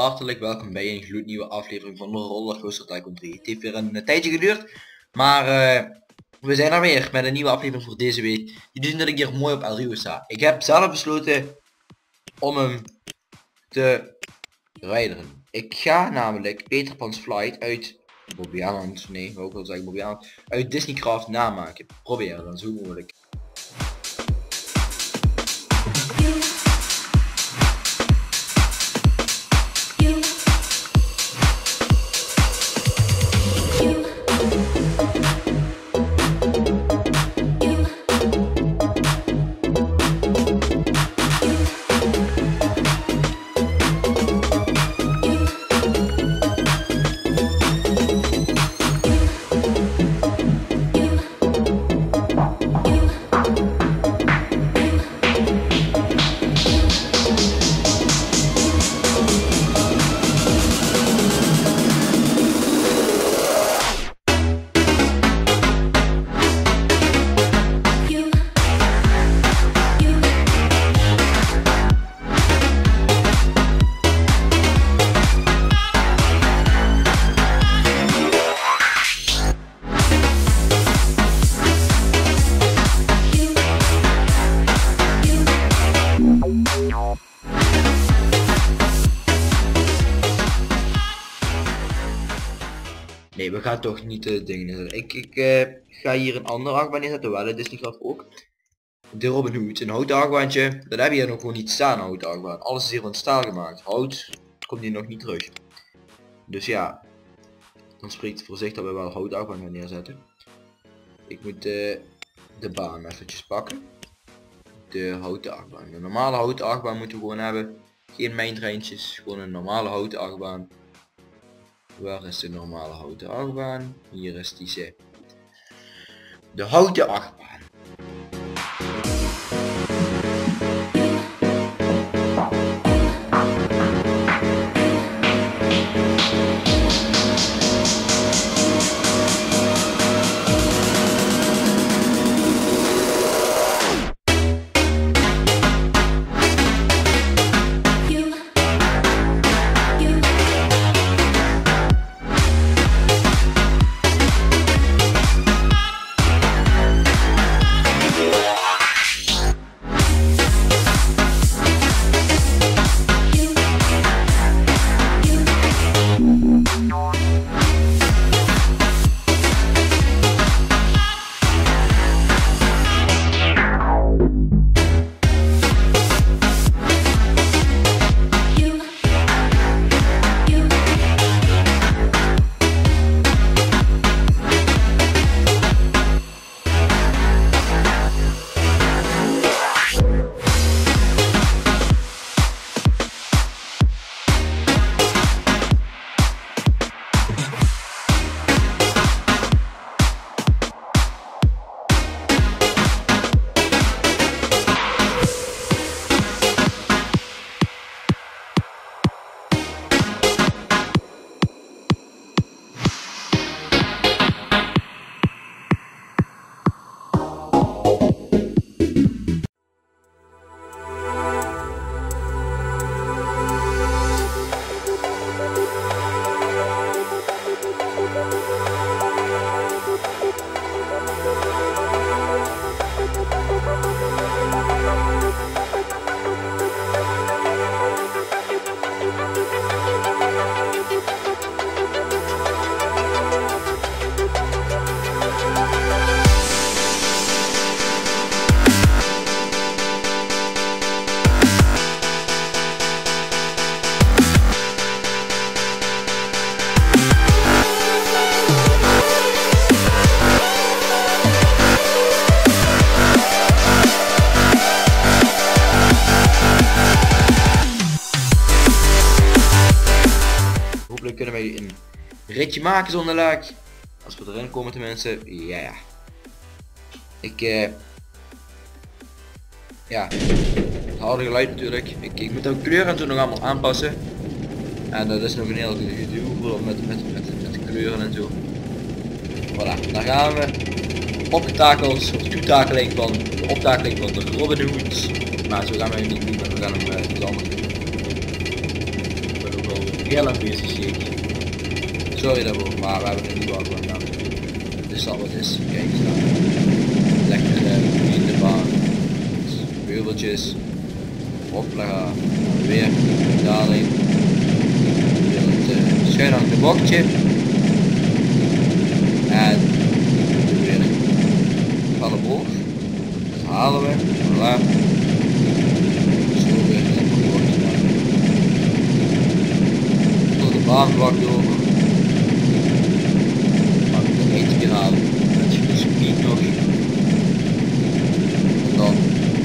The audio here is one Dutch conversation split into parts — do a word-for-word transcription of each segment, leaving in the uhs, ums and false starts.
hartelijk welkom bij een gloednieuwe aflevering van de Rollercoaster Tycoon drie. Het heeft weer een, een tijdje geduurd, maar uh, we zijn er weer met een nieuwe aflevering voor deze week. Jullie zien dat ik hier mooi op El Rio sta. Ik heb zelf besloten om hem te rijden. Ik ga namelijk Peter Pan's Flight uit Bobby Aland, nee, ik wil ook wel zeggen Bobby Aland, uit Disneycraft namaken. Proberen dan zo mogelijk. Nee, we gaan toch niet de dingen neerzetten. Ik, ik uh, ga hier een andere achtbaan neerzetten, wel, het is niet graf ook. De Robin Hood, een houten achtbaantje. Dat heb je hier nog gewoon niet staan, een houten achtbaan. Alles is hier van staal gemaakt. Hout komt hier nog niet terug. Dus ja, dan spreekt het voor zich dat we wel een houten achtbaan gaan neerzetten. Ik moet uh, de baan eventjes pakken. De houten achtbaan. De normale houten achtbaan moeten we gewoon hebben. Geen mijntreintjes, gewoon een normale houten achtbaan. Waar is de normale houten achtbaan? Hier is die ze. De houten achtbaan. Kunnen wij een ritje maken zonder luik. Als we erin komen tenminste. Ja ja. Ik uh, ja. Het harde geluid natuurlijk. Ik, ik moet de kleur en zo nog allemaal aanpassen. En dat is nog een heel gedoe met, met, met, met de kleuren en zo. Voilà, daar gaan we. Opgetakeld, of toetakeling van de optakeling van de Robin Hood. Maar zo gaan we hem niet doen, maar we gaan hem uh, iets anders doen. Ik ben ook wel heel lang bezig zie ik. Sorry daarvoor, maar we hebben een nieuwe auto gedaan. Dus dat wat is. Kijk eens daar. Lekker uh, in de baan. Heuveltjes. Hopla. Weer daling. Weer het uh, schuin aan de bochtje. En weer alle boog. Dat halen we. Voilà. Zo weer net een bochtje maken. Door de baanvlak door. Mag ik nog één keer halen. Dat je de speed nog. En dan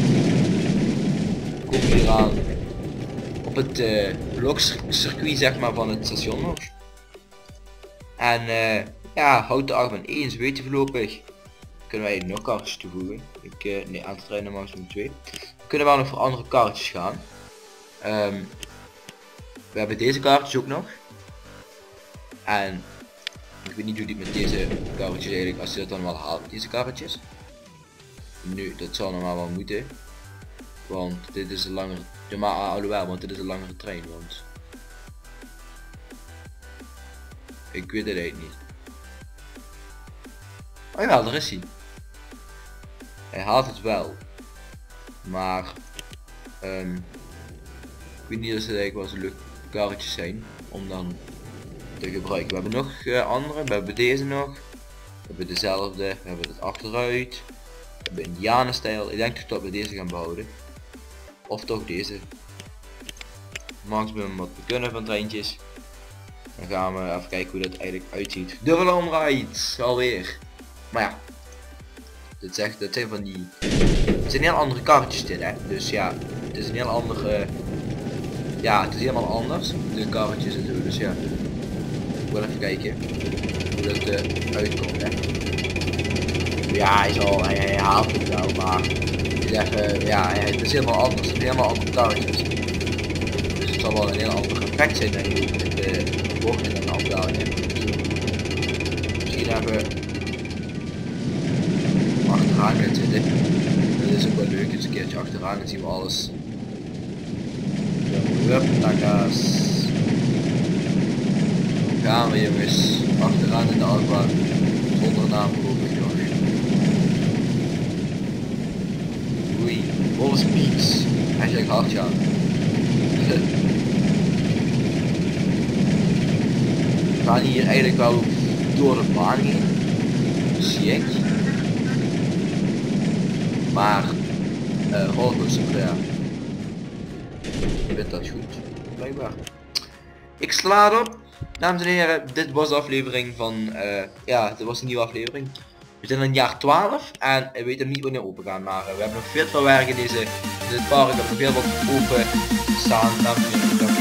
kom je hier aan op het uh, blokcircuit zeg maar van het station nog. En uh, ja, houten achtbaan één is weet je voorlopig. Kunnen wij nog kaartjes toevoegen. Ik, uh, nee, aan het trainen maximum twee. We kunnen wel nog voor andere kaartjes gaan. Um, we hebben deze kaartjes ook nog. En ik weet niet hoe die met deze kaartjes eigenlijk, als je dat dan wel haalt, deze kaartjes. Nu, dat zal normaal wel moeten. Want dit is een langere, ja, maar alhoewel, want dit is een langere trein, want ik weet het eigenlijk niet. Oh ja, daar is hij. Hij haalt het wel, maar um, ik weet niet of het eigenlijk wel zo'n leuke kaartjes zijn om dan te gebruiken. We hebben nog uh, andere, we hebben deze nog, we hebben dezelfde, we hebben het achteruit, we hebben indianenstijl. Ik denk toch dat we deze gaan behouden. Of toch deze. Maximum wat we kunnen van treintjes. Dan gaan we even kijken hoe dat eigenlijk uitziet. Dubbele omrijd alweer. Maar ja. Dit zegt, dat zijn van die. Het zijn heel andere karretjes dit hè. Dus ja. Het is een heel andere. Ja, het is helemaal anders. De karretjes en zo. Dus ja. Ik wil even kijken. Hoe dat uh, uitkomt hè. Ja, hij zal. Hij, hij haalt het wel, maar. Zeggen, ja, het is helemaal anders, het is helemaal andere karretjes. Dus het zal wel een heel ander effect zijn denk ik met de bochten en de afdalingen. Misschien hebben we achteraan gaan zitten. Dat is ook wel leuk, eens een keertje achteraan en zien we alles. Hup, takas. Dan gaan we jongens, achteraan in de achtbaan, zonder naam voorlopig nog. Oei, volle speeds. Hij zegt hard gaan. We gaan hier eigenlijk wel door de baan heen. Zie ik. Maar uh, rollercoaster, ja. Ik vind dat goed, blijkbaar. Ik sla op. Dames en heren, dit was de aflevering van, uh, ja, dit was een nieuwe aflevering. We zijn in jaar twaalf en we weten niet wanneer open gaan, maar uh, we hebben nog veel te veel werk in deze, in dit park, we hebben nog heel wat open staan. Dames en heren,